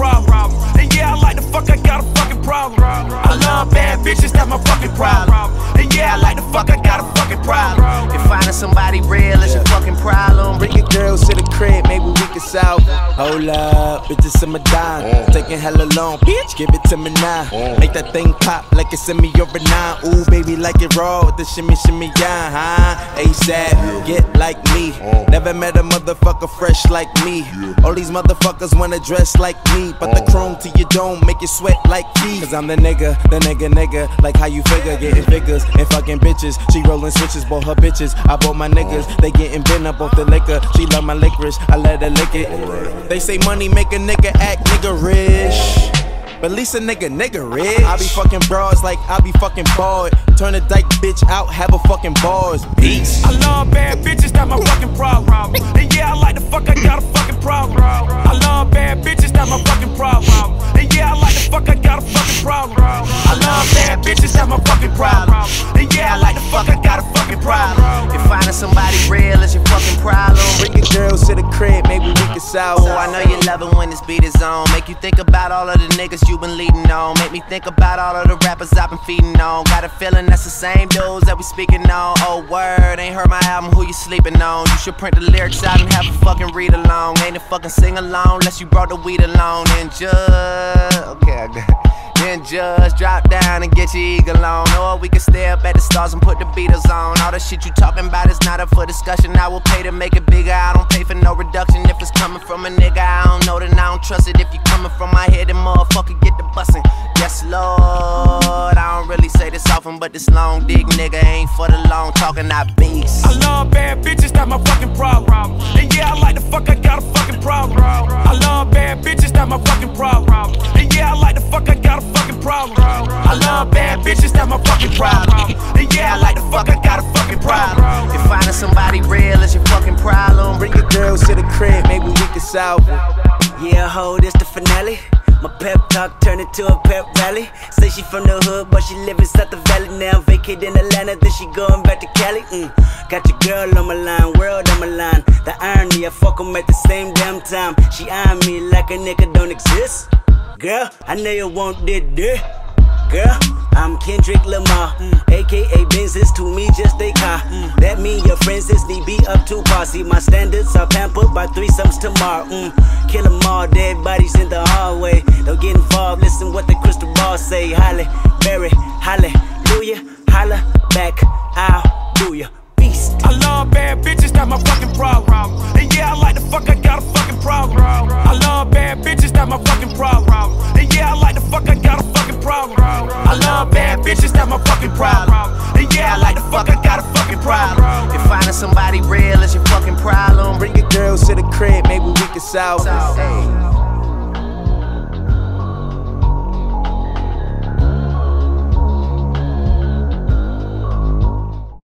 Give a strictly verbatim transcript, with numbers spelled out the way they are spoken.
problem. And yeah, I like the fuck, I got a fucking problem. I love bad bitches, that's my fucking problem. And yeah, I like the fuck, I got a fucking problem. If finding somebody real is your fucking problem, bring your girls to the crib, maybe we can solve. Hold up, bitches in my dime. Taking hella long, bitch, give it to me now. Make that thing pop like it's in me over nine. Ooh, baby, like it raw with the shimmy, shimmy, yeah, huh? ASAP, get like me. Never met a motherfucker fresh like me. All these motherfuckers wanna dress like me, but the chrome to your dome make you sweat like me. Cause I'm the nigga, the nigga, nigga. Like how you figure, getting figures and fucking bitches. She rolling switches, bought her bitches. I bought my niggas, they getting bent up off the liquor. She love my licorice, I let her lick it. They say money make a nigga act niggerish, but at least a nigga nigga rich. I be fucking broads like I be fucking bored. Turn a dyke bitch out, have a fucking bars. Peace. I love bad bitches, that's my fucking problem. And yeah, I like the fuck, I got a fucking problem. I love bad bitches, that's my fucking problem. And yeah, I like the fuck, I got a fucking problem. I love bad bitches, that's my fucking problem. And yeah, I like the fuck, I got a fucking problem. if finding somebody real is your fucking problem, bring your girls to the crib, maybe we can solve. Oh, I know you love it when this beat is on. Make you think about all of the niggas you been leading on. Make me think about all of the rappers I've been feeding on. Got a feeling that's the same dudes that we speaking on. Oh word, ain't heard my album, who you sleeping on? You should print the lyrics out and have a fucking read along. Ain't a fucking sing along unless you brought the weed along. And just, okay, I got it. Then just drop down and get your eagle on. Or we can stay up at the stars and put the Beatles on. All the shit you talking about is not up for discussion. I will pay to make it bigger, I don't pay for no reduction. If it's coming from a nigga I don't know, then I don't trust it. If you coming from my head, then motherfucker get the bussin'. Yes Lord, I don't really say this often, but this long dick nigga ain't for the long talking, I beast. I love bad bitches, that's my fucking problem. And yeah, I like the fuck, I got a fucking problem. I love bad bitches, that's my fucking problem. And yeah, I like the fuck, I got a fucking problem. I love bad bitches, that's my fucking problem. And yeah, I like the fuck, I got a fucking problem. If finding somebody real is your fucking problem, bring your girls to the crib, maybe we can solve it. Yeah, ho, this the finale. My pep talk turned into a pep rally. Say she from the hood, but she live inside the valley. Now vacate in Atlanta, then she going back to Cali. mm. Got your girl on my line, world on my line. The irony, I fuck 'em at the same damn time. She eyeing me like a nigga don't exist. Girl, I know you want this dick. Girl, I'm Kendrick Lamar, mm. A K A Benz's to me just a car. mm. That mean your friends is need be up to posse. My standards are pampered by threesomes tomorrow. mm. Kill 'em all, dead bodies in the hallway. Don't get involved, listen what the crystal ball say. Holly, Berry, hallelujah, holla back, I'll do ya. Beast. I love bad bitches, that's my fucking problem. And yeah, I like the fuck, I got a fucking problem. I love bad bitches, that's my fucking problem. And yeah, I like the fuck, I got a fucking problem. I love bad bitches, that's my fucking problem. And yeah, I like the fuck, I got a fucking problem. if finding somebody real is your fucking problem, bring your girls to the crib, maybe we can solve it.